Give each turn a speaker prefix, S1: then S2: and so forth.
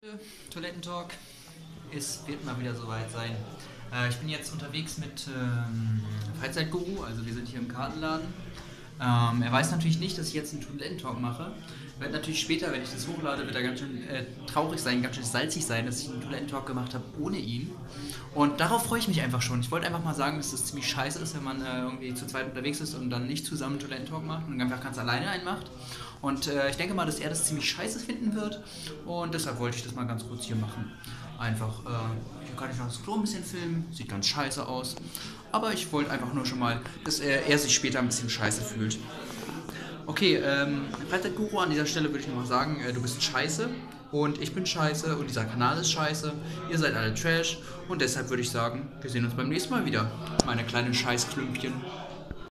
S1: Toilettentalk. Es wird mal wieder soweit sein. Ich bin jetzt unterwegs mit Freizeitguru, also wir sind hier im Kartenladen. Er weiß natürlich nicht, dass ich jetzt einen Toilettentalk mache. Wird natürlich später, wenn ich das hochlade, wird er ganz schön traurig sein, ganz schön salzig sein, dass ich einen Toilettentalk gemacht habe ohne ihn. Und darauf freue ich mich einfach schon. Ich wollte einfach mal sagen, dass das ziemlich scheiße ist, wenn man irgendwie zu zweit unterwegs ist und dann nicht zusammen einen Toilettentalk macht und einfach ganz alleine einen macht. Und ich denke mal, dass er das ziemlich scheiße finden wird. Und deshalb wollte ich das mal ganz kurz hier machen. Einfach, hier kann ich noch das Klo ein bisschen filmen. Sieht ganz scheiße aus. Aber ich wollte einfach nur schon mal, dass er sich später ein bisschen scheiße fühlt. Okay, Freizeitguru, an dieser Stelle würde ich nochmal sagen, du bist scheiße und ich bin scheiße und dieser Kanal ist scheiße. Ihr seid alle Trash und deshalb würde ich sagen, wir sehen uns beim nächsten Mal wieder, meine kleinen Scheißklümpchen.